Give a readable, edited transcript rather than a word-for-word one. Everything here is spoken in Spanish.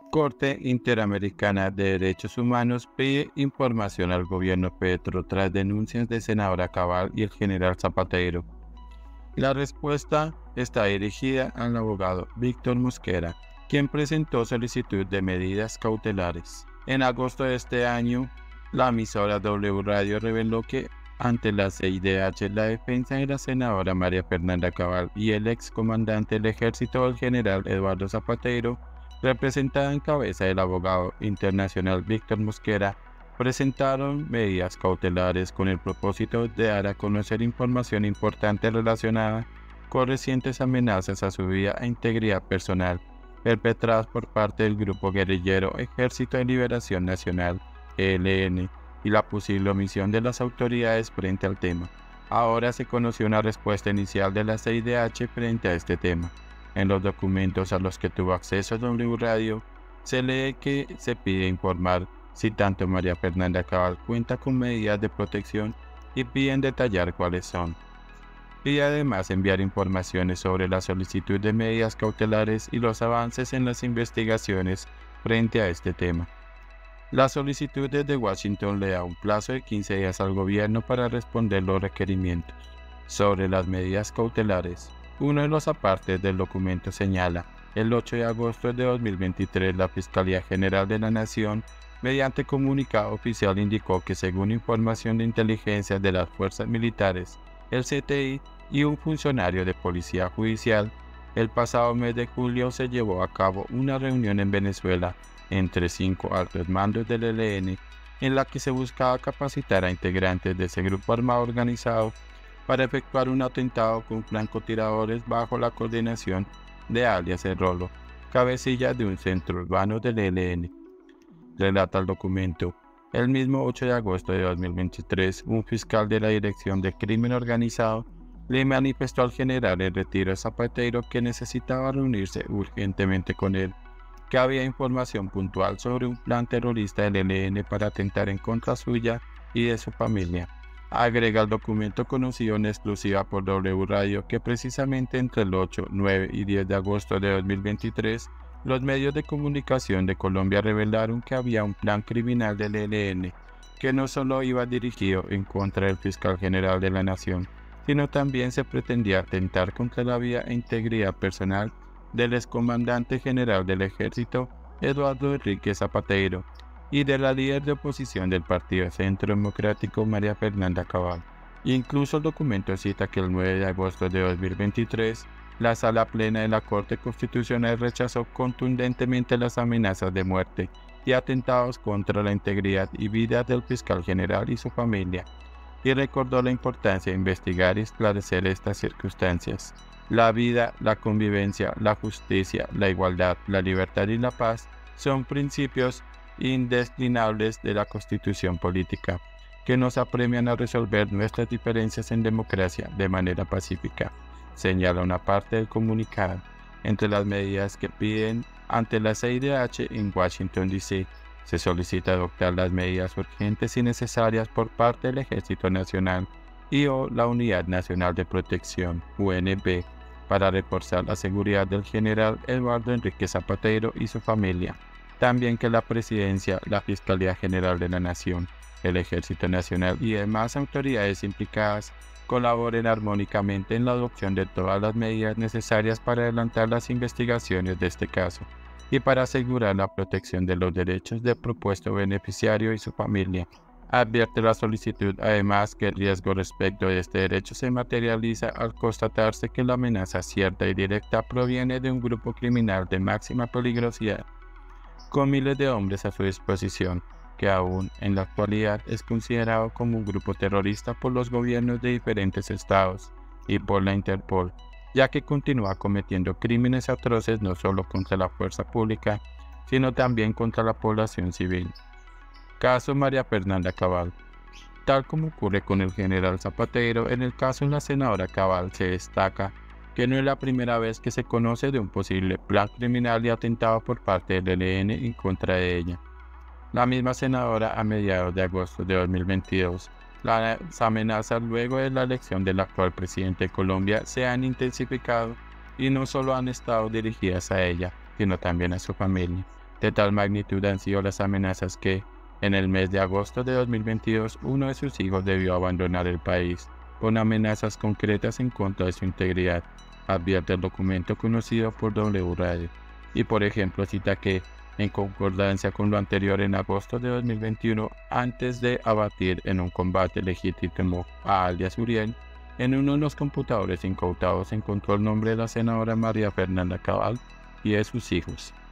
Corte Interamericana de Derechos Humanos pide información al gobierno Petro tras denuncias de senadora Cabal y el general Zapatero. La respuesta está dirigida al abogado Víctor Mosquera, quien presentó solicitud de medidas cautelares. En agosto de este año, la emisora W Radio reveló que ante la CIDH, la defensa de la senadora María Fernanda Cabal y el excomandante del ejército, el general Eduardo Zapatero, representada en cabeza del abogado internacional Víctor Mosquera, presentaron medidas cautelares con el propósito de dar a conocer información importante relacionada con recientes amenazas a su vida e integridad personal perpetradas por parte del grupo guerrillero Ejército de Liberación Nacional, ELN, y la posible omisión de las autoridades frente al tema. Ahora se conoció una respuesta inicial de la CIDH frente a este tema. En los documentos a los que tuvo acceso W Radio, se lee que se pide informar si tanto María Fernanda Cabal cuenta con medidas de protección y piden detallar cuáles son. Y además enviar informaciones sobre la solicitud de medidas cautelares y los avances en las investigaciones frente a este tema. La solicitud desde Washington le da un plazo de 15 días al gobierno para responder los requerimientos. Sobre las medidas cautelares, uno de los apartes del documento señala: el 8 de agosto de 2023 la Fiscalía General de la Nación, mediante comunicado oficial, indicó que según información de inteligencia de las fuerzas militares, el CTI y un funcionario de policía judicial, el pasado mes de julio se llevó a cabo una reunión en Venezuela entre 5 altos mandos del ELN, en la que se buscaba capacitar a integrantes de ese grupo armado organizado para efectuar un atentado con francotiradores bajo la coordinación de alias El Rolo, cabecilla de un centro urbano del ELN. Relata el documento: el mismo 8 de agosto de 2023, un fiscal de la Dirección de Crimen Organizado le manifestó al general en retiro Zapatero que necesitaba reunirse urgentemente con él, que había información puntual sobre un plan terrorista del ELN para atentar en contra suya y de su familia. Agrega el documento conocido en exclusiva por W Radio que precisamente entre el 8, 9 y 10 de agosto de 2023, los medios de comunicación de Colombia revelaron que había un plan criminal del ELN que no solo iba dirigido en contra del fiscal general de la Nación, sino también se pretendía atentar contra la vida e integridad personal del excomandante general del ejército Eduardo Enrique Zapatero y de la líder de oposición del Partido Centro Democrático María Fernanda Cabal. Incluso el documento cita que el 9 de agosto de 2023, la Sala Plena de la Corte Constitucional rechazó contundentemente las amenazas de muerte y atentados contra la integridad y vida del fiscal general y su familia, y recordó la importancia de investigar y esclarecer estas circunstancias. La vida, la convivencia, la justicia, la igualdad, la libertad y la paz son principios indeclinables de la Constitución política, que nos apremian a resolver nuestras diferencias en democracia de manera pacífica, señala una parte del comunicado. Entre las medidas que piden ante la CIDH en Washington, D.C., se solicita adoptar las medidas urgentes y necesarias por parte del Ejército Nacional y o la Unidad Nacional de Protección, UNP, para reforzar la seguridad del general Eduardo Enrique Zapatero y su familia. También que la Presidencia, la Fiscalía General de la Nación, el Ejército Nacional y demás autoridades implicadas colaboren armónicamente en la adopción de todas las medidas necesarias para adelantar las investigaciones de este caso y para asegurar la protección de los derechos del propuesto beneficiario y su familia. Advierte la solicitud además que el riesgo respecto de este derecho se materializa al constatarse que la amenaza cierta y directa proviene de un grupo criminal de máxima peligrosidad, con miles de hombres a su disposición, que aún en la actualidad es considerado como un grupo terrorista por los gobiernos de diferentes estados y por la Interpol, ya que continúa cometiendo crímenes atroces no solo contra la fuerza pública, sino también contra la población civil. Caso María Fernanda Cabal. Tal como ocurre con el general Zapatero, en el caso de la senadora Cabal se destaca que no es la primera vez que se conoce de un posible plan criminal y atentado por parte del ELN en contra de ella. La misma senadora, a mediados de agosto de 2022, las amenazas luego de la elección del actual presidente de Colombia se han intensificado y no solo han estado dirigidas a ella, sino también a su familia. De tal magnitud han sido las amenazas que, en el mes de agosto de 2022, uno de sus hijos debió abandonar el país, con amenazas concretas en contra de su integridad, advierte el documento conocido por W Radio. Y por ejemplo cita que, en concordancia con lo anterior en agosto de 2021, antes de abatir en un combate legítimo a alias Uriel, en uno de los computadores incautados encontró el nombre de la senadora María Fernanda Cabal y de sus hijos.